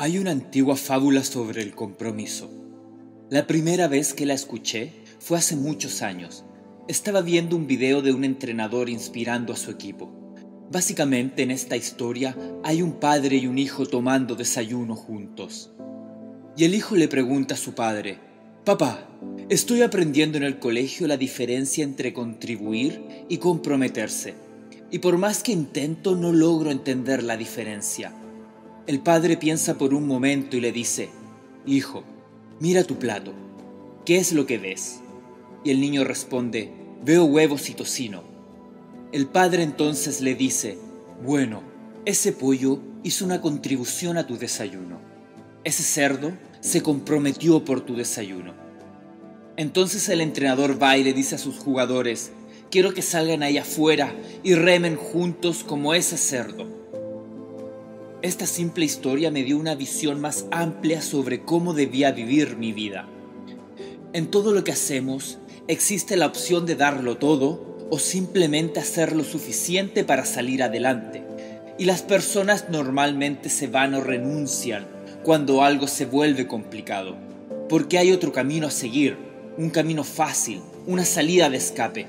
Hay una antigua fábula sobre el compromiso. La primera vez que la escuché fue hace muchos años. Estaba viendo un video de un entrenador inspirando a su equipo. Básicamente en esta historia hay un padre y un hijo tomando desayuno juntos. Y el hijo le pregunta a su padre: «Papá, estoy aprendiendo en el colegio la diferencia entre contribuir y comprometerse. Y por más que intento no logro entender la diferencia». El padre piensa por un momento y le dice: «Hijo, mira tu plato. ¿Qué es lo que ves?». Y el niño responde: «Veo huevos y tocino». El padre entonces le dice: «Bueno, ese pollo hizo una contribución a tu desayuno. Ese cerdo se comprometió por tu desayuno». Entonces el entrenador va y le dice a sus jugadores: «Quiero que salgan ahí afuera y remen juntos como ese cerdo». Esta simple historia me dio una visión más amplia sobre cómo debía vivir mi vida. En todo lo que hacemos existe la opción de darlo todo o simplemente hacer lo suficiente para salir adelante. Y las personas normalmente se van o renuncian cuando algo se vuelve complicado, porque hay otro camino a seguir, un camino fácil, una salida de escape.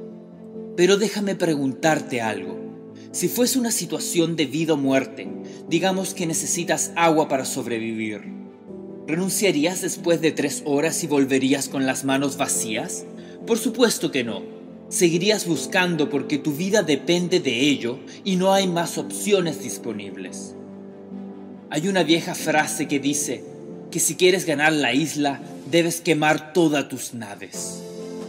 Pero déjame preguntarte algo. Si fuese una situación de vida o muerte, digamos que necesitas agua para sobrevivir, ¿renunciarías después de 3 horas y volverías con las manos vacías? Por supuesto que no. Seguirías buscando porque tu vida depende de ello y no hay más opciones disponibles. Hay una vieja frase que dice que si quieres ganar la isla, debes quemar todas tus naves.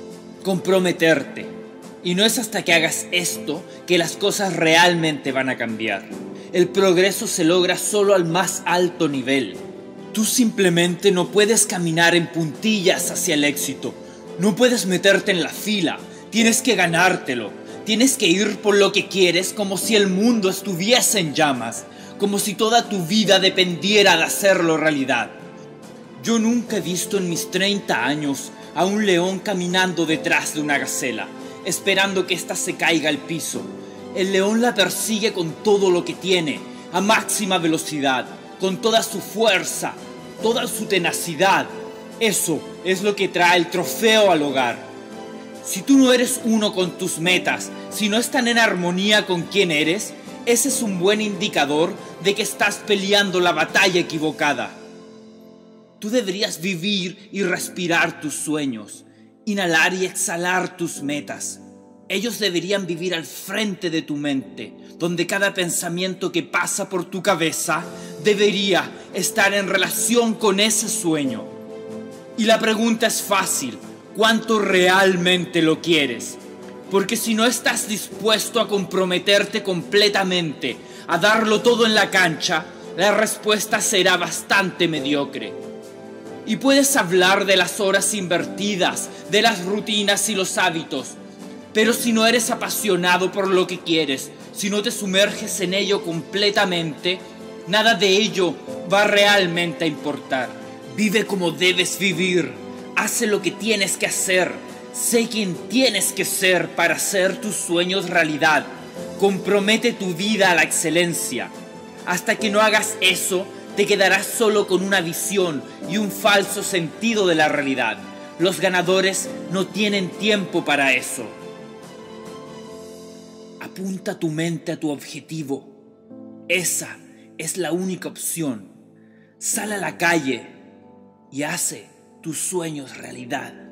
Comprometerte. Y no es hasta que hagas esto que las cosas realmente van a cambiar. El progreso se logra solo al más alto nivel. Tú simplemente no puedes caminar en puntillas hacia el éxito. No puedes meterte en la fila. Tienes que ganártelo. Tienes que ir por lo que quieres como si el mundo estuviese en llamas. Como si toda tu vida dependiera de hacerlo realidad. Yo nunca he visto en mis 30 años a un león caminando detrás de una gacela, esperando que ésta se caiga al piso. El león la persigue con todo lo que tiene, a máxima velocidad, con toda su fuerza, toda su tenacidad. Eso es lo que trae el trofeo al hogar. Si tú no eres uno con tus metas, si no están en armonía con quién eres, ese es un buen indicador de que estás peleando la batalla equivocada. Tú deberías vivir y respirar tus sueños, inhalar y exhalar tus metas. Ellos deberían vivir al frente de tu mente, donde cada pensamiento que pasa por tu cabeza debería estar en relación con ese sueño. Y la pregunta es fácil: ¿cuánto realmente lo quieres? Porque si no estás dispuesto a comprometerte completamente, a darlo todo en la cancha, la respuesta será bastante mediocre. Y puedes hablar de las horas invertidas, de las rutinas y los hábitos, pero si no eres apasionado por lo que quieres, si no te sumerges en ello completamente, nada de ello va realmente a importar. Vive como debes vivir, haz lo que tienes que hacer, sé quién tienes que ser para hacer tus sueños realidad. Compromete tu vida a la excelencia. Hasta que no hagas eso, te quedarás solo con una visión y un falso sentido de la realidad. Los ganadores no tienen tiempo para eso. Apunta tu mente a tu objetivo. Esa es la única opción. Sal a la calle y hace tus sueños realidad.